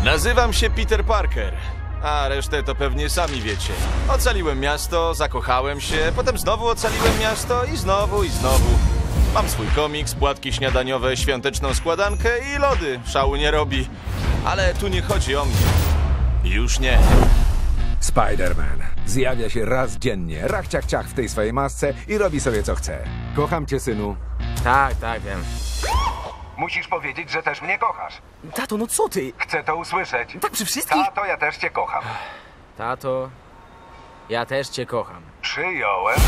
Nazywam się Peter Parker, a resztę to pewnie sami wiecie. Ocaliłem miasto, zakochałem się, potem znowu ocaliłem miasto i znowu i znowu. Mam swój komiks, płatki śniadaniowe, świąteczną składankę i lody. Szału nie robi. Ale tu nie chodzi o mnie. Już nie. Spider-Man zjawia się raz dziennie, rach-ciach-ciach w tej swojej masce i robi sobie co chce. Kocham cię, synu. Tak, wiem. Musisz powiedzieć, że też mnie kochasz. Tato, no co ty? Chcę to usłyszeć. Tak przy wszystkich? Tato, ja też cię kocham. Tato, ja też cię kocham. Przyjąłem.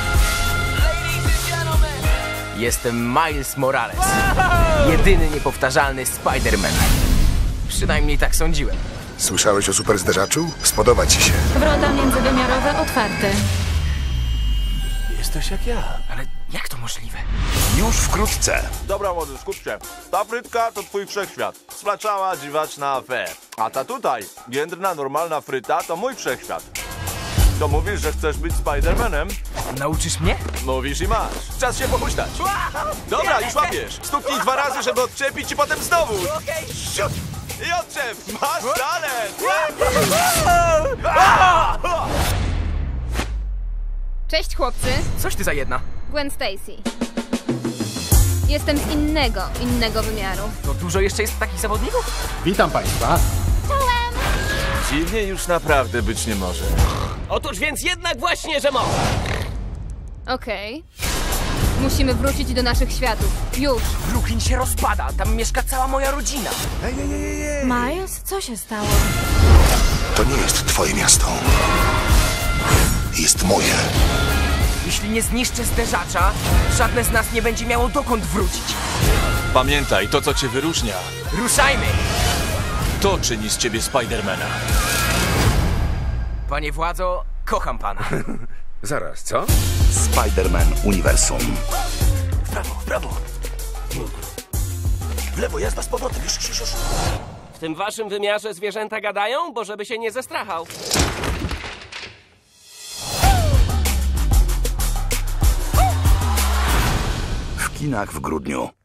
Jestem Miles Morales. Jedyny niepowtarzalny Spider-Man. Przynajmniej tak sądziłem. Słyszałeś o super zderzaczu? Spodoba ci się. Wrota międzywymiarowe otwarte. Jesteś jak ja. Ale jak to możliwe? Już wkrótce. Dobra, młody, skup się. Ta frytka to twój wszechświat. Splaczała, dziwaczna fe. A ta tutaj, jędrna, normalna fryta to mój wszechświat. To mówisz, że chcesz być Spider-Manem? Nauczysz mnie? Mówisz i masz. Czas się pochuśtać. Dobra, już łapiesz. Stuknij 2 razy, żeby odczepić i potem znowu. Siut! I odczep! Masz talent! Cześć chłopcy, Coś ty za jedna. Gwen Stacy. Jestem z innego wymiaru. To dużo jeszcze jest takich zawodników? Witam Państwa. Dziwnie już naprawdę być nie może. Otóż więc jednak właśnie, że mogę. Okej. Musimy wrócić do naszych światów. Już. Brooklyn się rozpada, tam mieszka cała moja rodzina. Miles, co się stało? To nie jest twoje miasto. Jest moje. Jeśli nie zniszczę zderzacza, żadne z nas nie będzie miało dokąd wrócić. Pamiętaj, to co cię wyróżnia, Ruszajmy! to czyni z ciebie Spidermana. Panie władzo, kocham pana. Zaraz, co? Spider-Man Uniwersum. W prawo. W lewo, jazda z powrotem, już. W tym waszym wymiarze zwierzęta gadają, bo żeby się nie zestrachał. W kinach w grudniu.